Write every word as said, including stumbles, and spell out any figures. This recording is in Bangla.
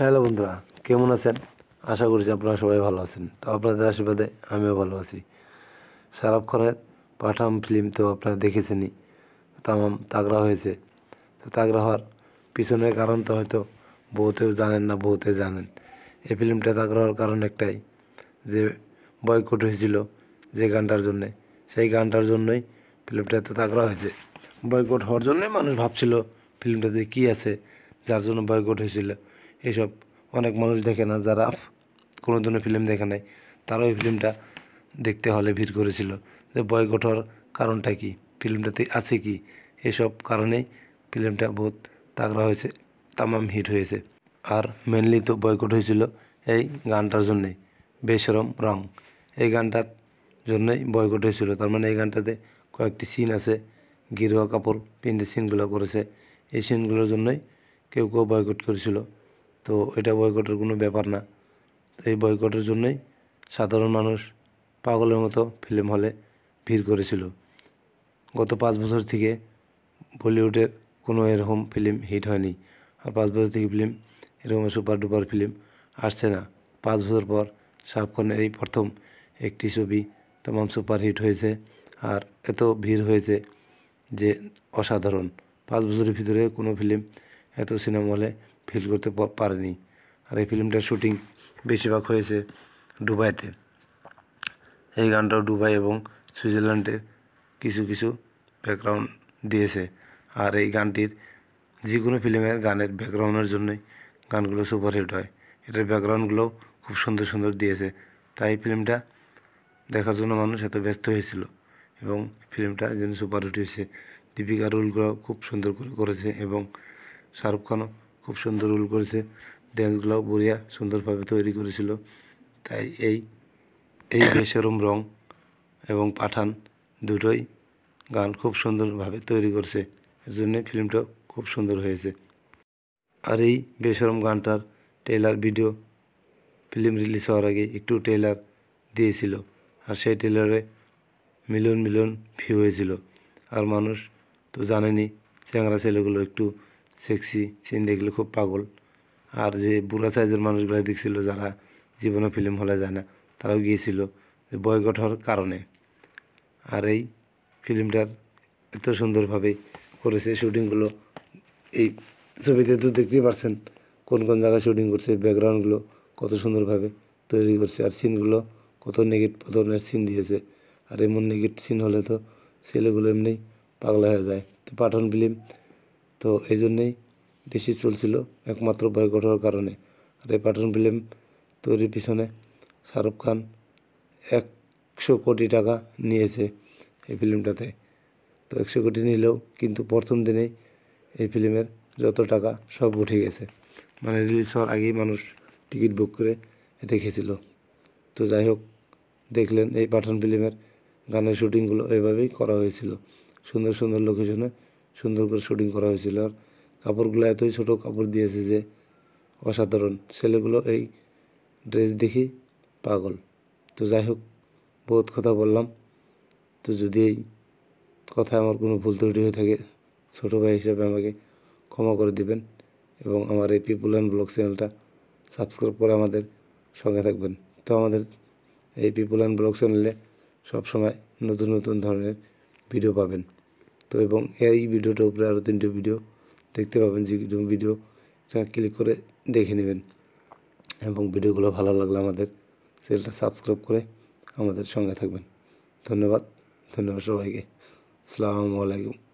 হ্যালো বন্ধুরা, কেমন আছেন? আশা করছি আপনারা সবাই ভালো আছেন। তো আপনাদের আশীর্বাদে আমিও ভালো আছি। শাহরুখ খানের পাঠান ফিল্ম তো আপনারা দেখেছেনই, তামাম তাগড়া হয়েছে। তো তাগড়া হওয়ার পিছনের কারণ তো হয়তো বহুতেও জানেন না, বহুতে জানেন। এই ফিল্মটা তাগড়া হওয়ার কারণ একটাই, যে বয়কট হয়েছিল যে গানটার জন্যে, সেই গানটার জন্যই ফিল্মটা এত তাগড়া হয়েছে। বয়কট হওয়ার জন্যই মানুষ ভাবছিল ফিল্মটাতে কী আছে যার জন্য বয়কট হয়েছিল। এসব অনেক মানুষ দেখে না, যারা কোনো ধরনের ফিল্ম দেখে নাই, তারাও এই ফিল্মটা দেখতে হলে ভিড় করেছিল যে বয়কট হওয়ার কারণটা কী, ফিল্মটাতে আছে কি। এসব কারণেই ফিল্মটা বহুত তাগড়া হয়েছে, তামাম হিট হয়েছে। আর মেনলি তো বয়কট হয়েছিল এই গানটার জন্যেই, বেশরম রং। এই গানটার জন্যই বয়কট হয়েছিল। তার মানে এই গানটাতে কয়েকটি সিন আছে, গেরুয়া কাপড় পিন্ধে সিনগুলো করেছে, এই সিনগুলোর জন্যই কেউ কেউ বয়কট করেছিল। তো এটা বয়কটের কোনো ব্যাপার না। এই বয়কটের জন্যই সাধারণ মানুষ পাগলের মতো ফিল্ম হলে ভিড় করেছিল। গত পাঁচ বছর থেকে বলিউডের কোনো এরকম ফিল্ম হিট হয়নি। আর পাঁচ বছর থেকে ফিল্ম এরকম সুপার ডুপার ফিল্ম আসছে না। পাঁচ বছর পর শাহরুখ খানের এই প্রথম একটি ছবি তমাম সুপার হিট হয়েছে, আর এত ভিড় হয়েছে যে অসাধারণ। পাঁচ বছরের ভিতরে কোনো ফিল্ম এত সিনেমা হলে ফিল করতে পারেনি। আর এই ফিল্মটার শুটিং বেশিরভাগ হয়েছে দুবাইতে। এই গানটাও দুবাই এবং সুইজারল্যান্ডের কিছু কিছু ব্যাকগ্রাউন্ড দিয়েছে। আর এই গানটির যে কোনো ফিল্মের গানের ব্যাকগ্রাউন্ডের জন্যই গানগুলো সুপারহিট হয়। এটার ব্যাকগ্রাউন্ডগুলো খুব সুন্দর সুন্দর দিয়েছে, তাই ফিল্মটা দেখার জন্য মানুষ এত ব্যস্ত হয়েছিল এবং ফিল্মটা যেন সুপারহিট হয়েছে। দীপিকা রোলগুলো খুব সুন্দর করে করেছে এবং শাহরুখ খানও খুব সুন্দর রোল করেছে। ড্যান্সগুলোও বঢ়িয়া সুন্দরভাবে তৈরি করেছিল। তাই এই এই বেশরম রং এবং পাঠান দুটোই গান খুব সুন্দরভাবে তৈরি করছে, এর জন্যে ফিল্মটাও খুব সুন্দর হয়েছে। আর এই বেশরম গানটার ট্রেলার ভিডিও ফিল্ম রিলিজ হওয়ার আগে একটু ট্রেলার দিয়েছিল, আর সেই ট্রেলারে মিলিয়ন মিলিয়ন ভিউ হয়েছিল। আর মানুষ তো জানেনি, চ্যাংরা ছেলেগুলো একটু সেক্সি সিন দেখলে খুব পাগল। আর যে বুড়া সাইজের মানুষগুলো দেখছিল, যারা জীবনে ফিল্ম হলে যায় না, তারাও গিয়েছিল বয়কট হওয়ার কারণে। আর এই ফিল্মটার এত সুন্দরভাবে করেছে শুটিংগুলো, এই ছবিতে তো দেখতেই পারছেন কোন কোন জায়গায় শুটিং করছে, ব্যাকগ্রাউন্ডগুলো কত সুন্দরভাবে তৈরি করছে, আর সিনগুলো কত নেগেটিভ ধরনের সিন দিয়েছে। আর এমন নেগেটিভ সিন হলে তো ছেলেগুলো এমনি পাগলা হয়ে যায়। তো পাঠান ফিল্ম তো এই জন্যেই বেশি চলছিল, একমাত্র বয়কট হওয়ার কারণে। আর এই পাঠান ফিল্ম তৈরির পিছনে শাহরুখ খান একশো কোটি টাকা নিয়েছে এই ফিল্মটাতে। তো একশো কোটি নিলেও কিন্তু প্রথম দিনেই এই ফিল্মের যত টাকা সব উঠে গেছে, মানে রিলিজ হওয়ার আগেই মানুষ টিকিট বুক করে রেখেছিল। তো যাই হোক, দেখলেন এই পাঠান ফিল্মের গানের শুটিংগুলো এভাবেই করা হয়েছিল, সুন্দর সুন্দর লোকেশনে সুন্দর করে শুটিং করা হয়েছিল। আর কাপড়গুলো এতই ছোটো কাপড় দিয়েছে যে অসাধারণ, ছেলেগুলো এই ড্রেস দেখি পাগল। তো যাই হোক, বহুত কথা বললাম। তো যদি এই কথায় আমার কোনো ভুল ত্রুটি হয়ে থাকে, ছোটো ভাই হিসেবে আমাকে ক্ষমা করে দিবেন এবং আমার এই পিপুল অ্যান্ড ব্লগ চ্যানেলটা সাবস্ক্রাইব করে আমাদের সঙ্গে থাকবেন। তো আমাদের এই পিপুল অ্যান্ড ব্লগ চ্যানেলে সবসময় নতুন নতুন ধরনের ভিডিও পাবেন। তো এবং এই ভিডিওটার উপরে আরও তিনটে ভিডিও দেখতে পাবেন, যে ভিডিওটা ক্লিক করে দেখে নেবেন। এবং ভিডিওগুলো ভালো লাগলে আমাদের চ্যানেলটা সাবস্ক্রাইব করে আমাদের সঙ্গে থাকবেন। ধন্যবাদ, ধন্যবাদ সবাইকে। আসসালামু আলাইকুম।